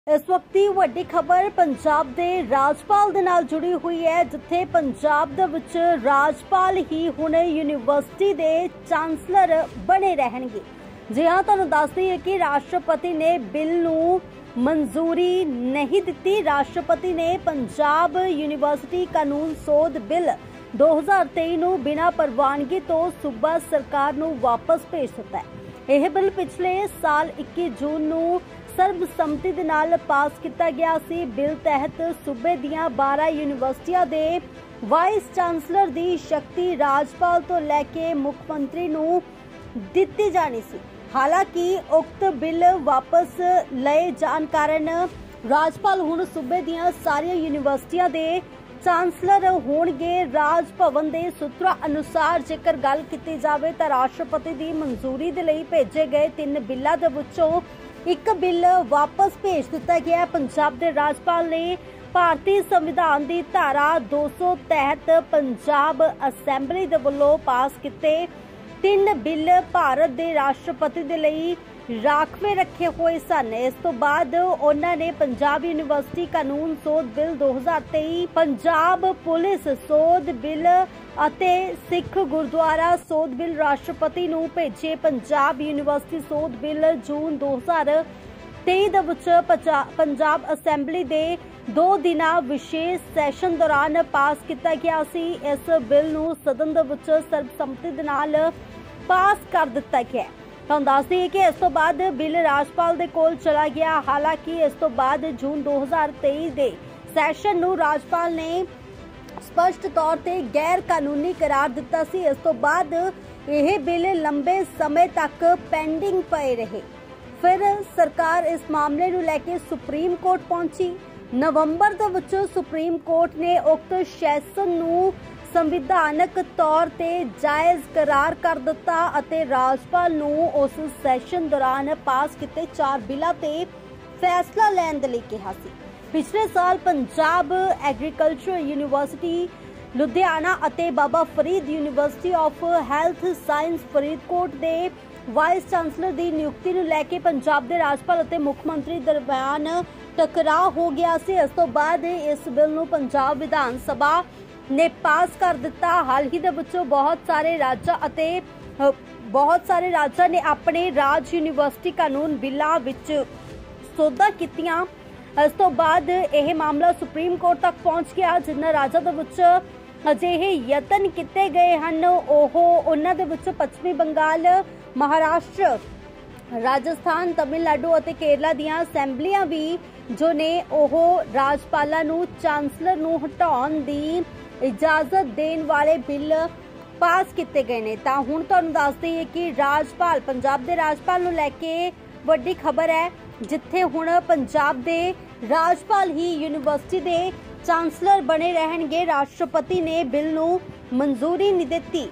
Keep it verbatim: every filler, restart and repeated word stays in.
इस वक्त की वड्डी खबर पंजाब दे राजपाल दे नाल जुड़ी हुई है, जिथे पंजाब दे विच राजपाल ही हुण यूनीवर्सिटी दे चांसलर बने रहणगे। जी हाँ, तुहानूं दस दईए कि राष्ट्रपति ने बिल नूं मंजूरी नहीं दिती। राष्ट्रपति ने पंजाब यूनीवर्सिटी कानून सोध बिल दो हज़ार तेई नूं बिना प्रवानगी तो सूबा सरकार नूं वापस भेज दिता है। यह बिल पिछले साल इक्कीस जून नूं सर्बसम्मति दे नाल पास किया गया सी। बिल तहत सूबे दियां बारह यूनीवर्सिटियां दे वाइस चांसलर दी शक्ति राजपाल तो लैके मुख्यमंत्री नूं दित्ती जानी सी। हालांकि उक्त बिल वापस लए जाण कारण राजपाल हुण सूबे दियां सारियां यूनीवर्सिटियां दे चांसलर होणगे। राज भवन दे सूत्रों अनुसार जेकर गल कीती जावे तां राष्ट्रपति दी मंजूरी दे लई भेजे गए तीन बिल्लां दे विचों एक बिल वापस भेज दिता गया। पंजाब दे राजपाल ने भारतीय संविधान की धारा दो सौ तहत पंजाब असैंबली दे वल्लों पास किते तीन बिल भारत दे राष्ट्रपति दे लई राखवे रखे हुए सन। इस तो बाद उन्होंने ने पंजाब यूनीवर्सिटी कानून सोध बिल दो हज़ार तेई, पंजाब पुलिस सोध बिल अते सिख गुरुद्वारा सोध बिल राष्ट्रपति नूं भेजे। पंजाब यूनीवर्सिटी सोध बिल जून दो हज़ार तेई दे विच पंजाब असैंबली दे दो दिना विशेष सैशन दौरान पास किया गया सी। इस बिल नूं सदन दे विच सर्बसम्मति दे नाल पास कर दिता गया। तुहानूं दस दईए कि इस तो बाद बिल राजपाल दे कोल चला गया। हालांकि इस तो बाद जून दो हज़ार तेई दे सैशन नूं राजपाल ने स्पष्ट तौर ते गैर कानूनी करार दिता सी। इस तो बाद यह बिल लंबे समय तक पेंडिंग पए रहे। फिर सरकार इस मामले नूं लैके सुप्रीम कोर्ट पहुंची। नवंबर दे विच सुप्रीम कोर्ट ने उक्त सैशन नूं संविधानक तौर ते जायज़ करार कर दिता अते राजपाल नूं उस सैशन दौरान पास किते चार बिलां ते फैसला लैण दे लई कहा सी। पिछले साल पंजाब एग्रीकल्चर यूनीवर्सिटी लुधियाना अते Baba Farid university of health science Faridkot दे वाइस चांसलर दी नियुक्ति नूं लैके पंजाब दे राजपाल अते मुख्यमंत्री दरमियान टकराव हो गया सी। इस तो बाद इस बिल नूं पंजाब विधान सभा ने पास कर दिता। हाल ही दे विचों बहुत सारे राज्यां अते बहुत सारे राज्यां ने अपने राज यूनीवर्सिटी कानून बिलां विच सोधा कीतियां। इस तो बाद यह मामला सुप्रीम कोर्ट तक पहुंच गया। जिन्हां राज्यां दे विच अजिहे यतन किए गए हैं उन्हां दे विच पश्चिमी बंगाल, महाराष्ट्र, राजस्थान, तमिलनाडु अते केरला दियां असैंबलियां भी जो ने ओह राजपालां नूं चांसलर नूं हटाउण दी इजाजत देण वाले बिल पास किए गए ने। तां हुण तुहानूं दस दईए कि राजपाल पंजाब दे राजपाल नूं लैके वड्डी खबर है, जिथे हुण पंजाब दे राजपाल ही यूनीवर्सिटी दे चांसलर बने रहणगे। राष्ट्रपति ने बिल नूं मंजूरी नहीं दित्ती।